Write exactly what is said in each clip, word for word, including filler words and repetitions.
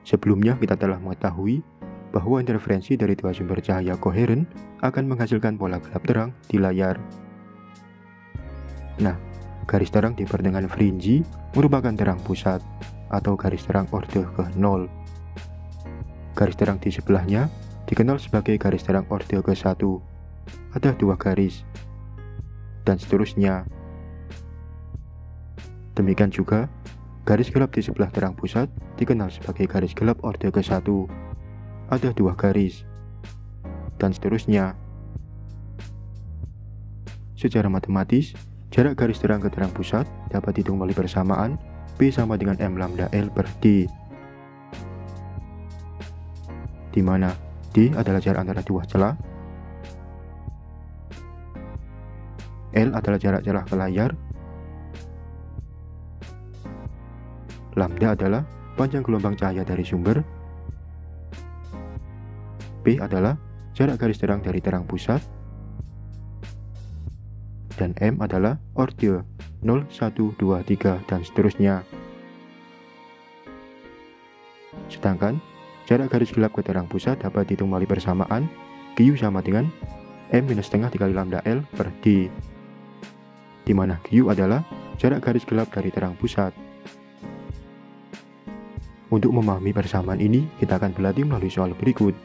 Sebelumnya kita telah mengetahui bahwa interferensi dari dua sumber cahaya koheren akan menghasilkan pola gelap terang di layar. Nah, garis terang di pertengahan fringe merupakan terang pusat atau garis terang orde ke nol. Garis terang di sebelahnya dikenal sebagai garis terang orde ke satu. Ada dua garis, dan seterusnya. Demikian juga, garis gelap di sebelah terang pusat dikenal sebagai garis gelap orde ke satu. Ada dua garis, dan seterusnya. Secara matematis, jarak garis terang ke terang pusat dapat dihitung melalui persamaan P sama dengan M lambda L per D, di mana D adalah jarak antara dua celah, L adalah jarak celah ke layar, lambda adalah panjang gelombang cahaya dari sumber, P adalah jarak garis terang dari terang pusat, dan M adalah orde nol, satu, dua, tiga, dan seterusnya. Sedangkan jarak garis gelap ke terang pusat dapat dihitung melalui persamaan Q sama dengan M minus setengah dikali lambda L per D, di mana Q adalah jarak garis gelap dari terang pusat. Untuk memahami persamaan ini, kita akan berlatih melalui soal berikut.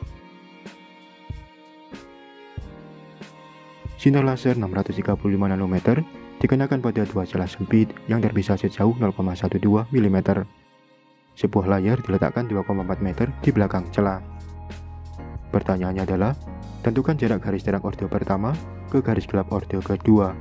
Sinar laser enam ratus tiga puluh lima nanometer dikenakan pada dua celah sempit yang terpisah sejauh nol koma satu dua milimeter. Sebuah layar diletakkan dua koma empat meter di belakang celah. Pertanyaannya adalah, tentukan jarak garis terang orde pertama ke garis gelap orde kedua.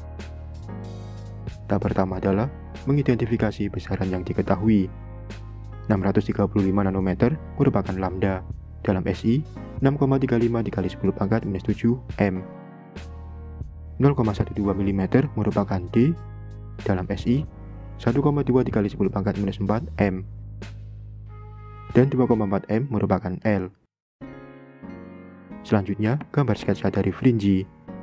Tahap pertama adalah mengidentifikasi besaran yang diketahui. enam ratus tiga puluh lima nanometer merupakan lambda, dalam S I enam koma tiga lima dikali sepuluh pangkat minus tujuh M. nol koma satu dua milimeter merupakan D, dalam S I satu koma dua dikali sepuluh pangkat minus empat M, dan dua koma empat M merupakan L. Selanjutnya, gambar sketsa dari fringe.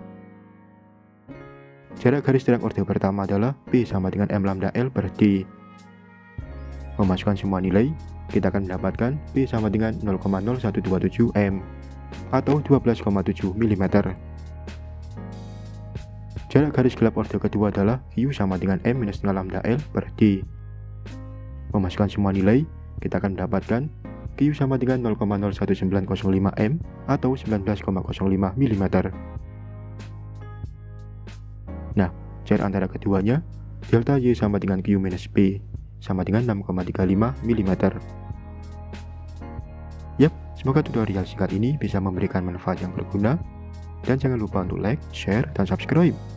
Jarak garis terang orde pertama adalah P sama dengan M lambda L per D. Memasukkan semua nilai, kita akan mendapatkan P sama dengan nol koma nol satu dua tujuh M atau dua belas koma tujuh milimeter. Jarak garis gelap orde kedua adalah Q sama dengan M minus setengah lambda L per D. Memasukkan semua nilai, kita akan mendapatkan Q sama dengan nol koma nol satu sembilan nol lima M atau sembilan belas koma nol lima milimeter. Nah, jarak antara keduanya, delta Y sama dengan Q minus P, sama dengan enam koma tiga lima milimeter. Yap, semoga tutorial singkat ini bisa memberikan manfaat yang berguna, dan jangan lupa untuk like, share, dan subscribe.